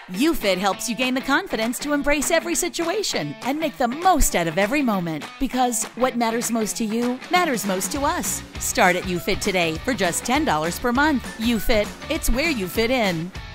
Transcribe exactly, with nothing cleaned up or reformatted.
YouFit helps you gain the confidence to embrace every situation and make the most out of every moment. Because what matters most to you matters most to us. Start at YouFit today for just ten dollars per month. YouFit, it's where you fit in.